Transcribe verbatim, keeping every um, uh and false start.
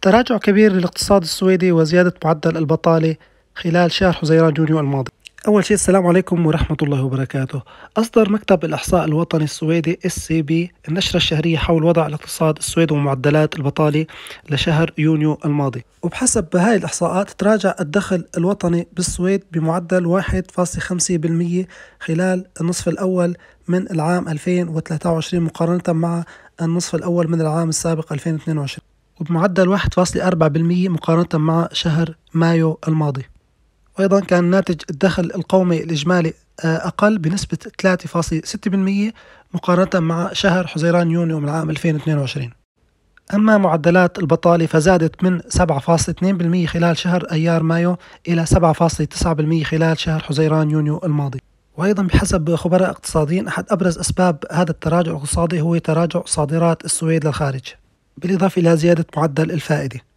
تراجع كبير للاقتصاد السويدي وزيادة معدل البطالة خلال شهر حزيران يونيو الماضي. أول شيء السلام عليكم ورحمة الله وبركاته. أصدر مكتب الإحصاء الوطني السويدي إس سي بي النشرة الشهرية حول وضع الاقتصاد السويدي ومعدلات البطالة لشهر يونيو الماضي، وبحسب هاي الإحصاءات تراجع الدخل الوطني بالسويد بمعدل واحد فاصلة خمسة بالمئة خلال النصف الأول من العام ألفين وثلاثة وعشرين مقارنة مع النصف الأول من العام السابق ألفين واثنين وعشرين، وبمعدل واحد فاصلة أربعة بالمئة مقارنة مع شهر مايو الماضي. وأيضا كان ناتج الدخل القومي الإجمالي أقل بنسبة ثلاثة فاصلة ستة بالمئة مقارنة مع شهر حزيران يونيو من العام ألفين واثنين وعشرين. أما معدلات البطالة فزادت من سبعة فاصلة اثنين بالمئة خلال شهر أيار مايو إلى سبعة فاصلة تسعة بالمئة خلال شهر حزيران يونيو الماضي. وأيضا بحسب خبراء اقتصاديين أحد أبرز أسباب هذا التراجع الاقتصادي هو تراجع صادرات السويد للخارج، بالإضافة إلى زيادة معدل الفائدة.